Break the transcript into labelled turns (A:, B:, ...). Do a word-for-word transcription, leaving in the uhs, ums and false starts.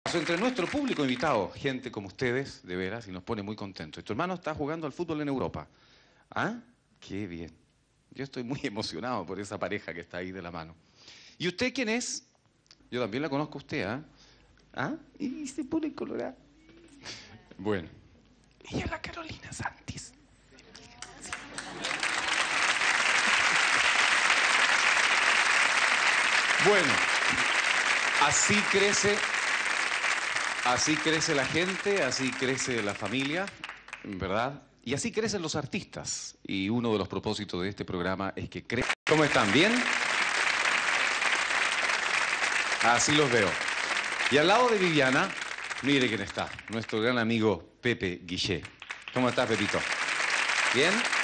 A: Entre nuestro público invitado, gente como ustedes, de veras, y nos pone muy contentos. Tu hermano está jugando al fútbol en Europa. ¿Ah? Qué bien. Yo estoy muy emocionado por esa pareja que está ahí de la mano. ¿Y usted quién es? Yo también la conozco a usted, ¿ah? ¿Ah? Y se pone colorada. Bueno. Ella es la Carolina Santis. Bueno, así crece, así crece la gente, así crece la familia, ¿verdad? Y así crecen los artistas. Y uno de los propósitos de este programa es que crezcan. ¿Cómo están? ¿Bien? Así los veo. Y al lado de Viviana, mire quién está, nuestro gran amigo Pepe Guillé. ¿Cómo estás, Pepito? ¿Bien?